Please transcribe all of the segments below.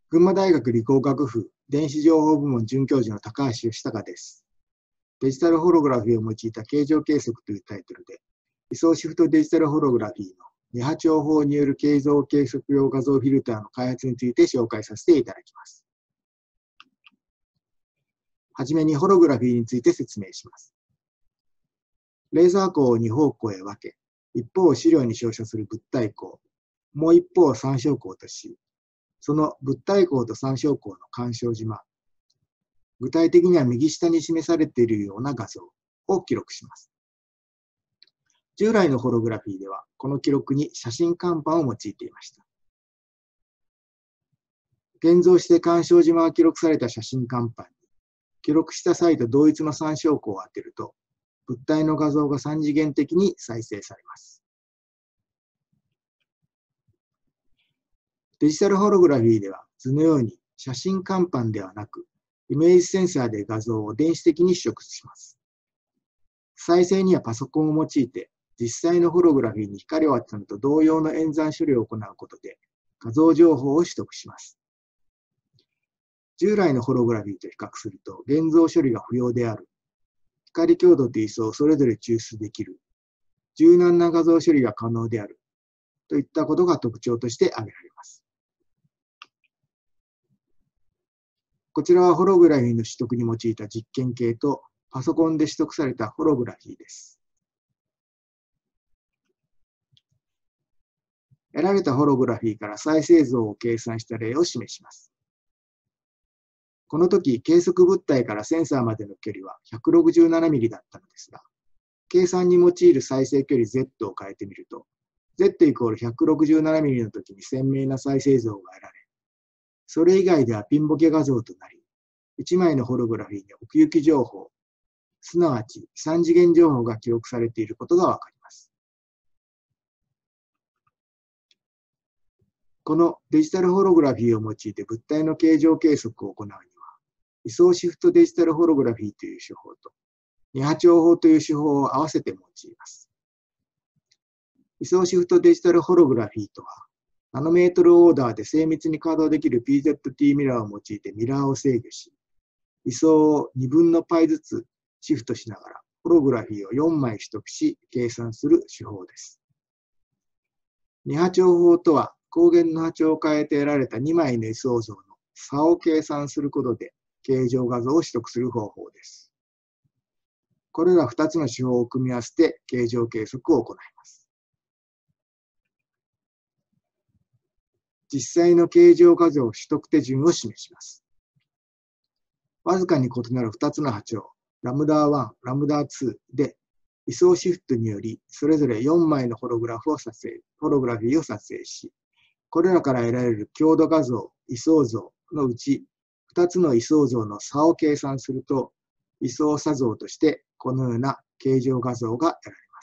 群馬大学理工学部電子情報部門准教授の高橋義孝です。デジタルホログラフィーを用いた形状計測というタイトルで、位相シフトデジタルホログラフィーの2波長法による形状計測用画像フィルターの開発について紹介させていただきます。はじめにホログラフィーについて説明します。レーザー光を2方向へ分け、一方を資料に照射する物体光、もう一方を参照光とし、その物体光と参照光の干渉島、具体的には右下に示されているような画像を記録します。従来のホログラフィーでは、この記録に写真看板を用いていました。現像して干渉島が記録された写真看板に、記録した際と同一の参照光を当てると、物体の画像が3次元的に再生されます。デジタルホログラフィーでは図のように写真看板ではなく、イメージセンサーで画像を電子的に取得します。再生にはパソコンを用いて、実際のホログラフィーに光を当てたのと同様の演算処理を行うことで、画像情報を取得します。従来のホログラフィーと比較すると、現像処理が不要である、光強度と位相をそれぞれ抽出できる、柔軟な画像処理が可能である、といったことが特徴として挙げられます。こちらはホログラフィーの取得に用いた実験系とパソコンで取得されたホログラフィーです。得られたホログラフィーから再生像を計算した例を示します。この時、計測物体からセンサーまでの距離は 167mm だったのですが、計算に用いる再生距離 Z を変えてみると、Z イコール 167mm の時に鮮明な再生像が得られ、それ以外ではピンボケ画像となり、1枚のホログラフィーに奥行き情報、すなわち3次元情報が記録されていることがわかります。このデジタルホログラフィーを用いて物体の形状計測を行うには、位相シフトデジタルホログラフィーという手法と、2波長法という手法を合わせて用います。位相シフトデジタルホログラフィーとは、ナノメートルオーダーで精密に稼働できる PZT ミラーを用いてミラーを制御し、位相を2分の π ずつシフトしながら、ホログラフィーを4枚取得し、計算する手法です。2波長法とは、光源の波長を変えて得られた2枚の位相像の差を計算することで、形状画像を取得する方法です。これら2つの手法を組み合わせて形状計測を行います。実際の形状画像取得手順を示します。わずかに異なる2つの波長、ラムダ1、ラムダ2で、位相シフトにより、それぞれ4枚のホログラフィーを撮影し、これらから得られる強度画像、位相像のうち、2つの位相像の差を計算すると、位相差像としてこのような形状画像が得られます。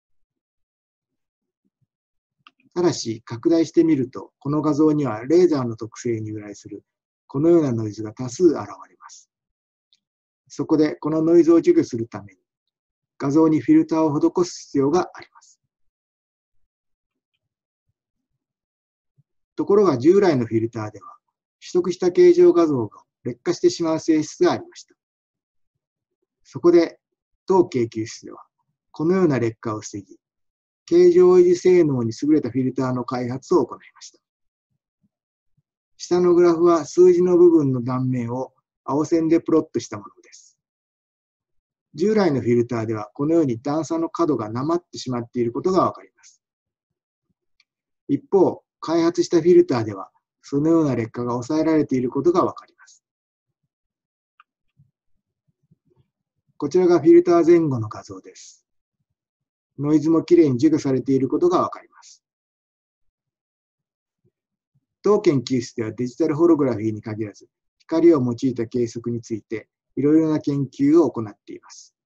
ただし、拡大してみると、この画像にはレーザーの特性に由来するこのようなノイズが多数現れます。そこで、このノイズを除去するために、画像にフィルターを施す必要があります。ところが従来のフィルターでは、取得した形状画像が劣化してしまう性質がありました。そこで、当研究室では、このような劣化を防ぎ、形状維持性能に優れたフィルターの開発を行いました。下のグラフは数字の部分の断面を青線でプロットしたものです。従来のフィルターでは、このように段差の角がなまってしまっていることがわかります。一方、開発したフィルターでは、そのような劣化が抑えられていることがわかります。こちらがフィルター前後の画像です。ノイズもきれいに除去されていることがわかります。当研究室ではデジタルホログラフィーに限らず、光を用いた計測についていろいろな研究を行っています。